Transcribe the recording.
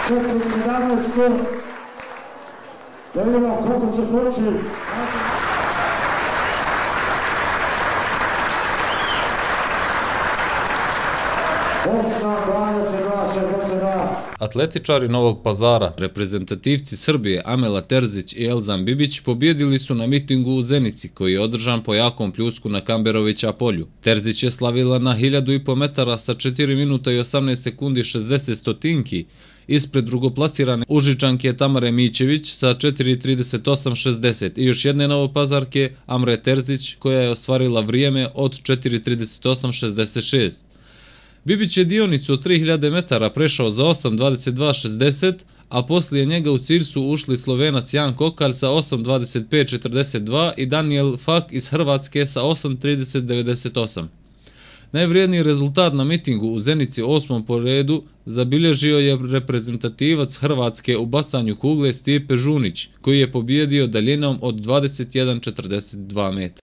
4:17. Da vidimo koliko će proći. Atletičari Novog Pazara, reprezentativci Srbije Amela Terzić i Elzan Bibić pobijedili su na mitingu u Zenici koji je održan po jakom pljusku na Kamberovića polju. Terzić je slavila na 1500 metara sa 4 minuta i 18 sekundi 60 stotinki ispred drugoplasirane Užičanke Tamare Mićević sa 4:38.60 i još jedne novopazarke Amre Terzić koja je ostvarila vrijeme od 4:38.66. Bibić je dionicu od 3000 metara prešao za 8:22.60, a poslije njega u cilj su ušli Slovenac Jan Kokalj sa 8:25.42 i Daniel Fak iz Hrvatske sa 8:30.98. Najvrijedniji rezultat na mitingu u Zenici 8. po redu zabilježio je reprezentativac Hrvatske u bacanju kugle Stipe Žunić, koji je pobijedio daljinom od 21:42 metra.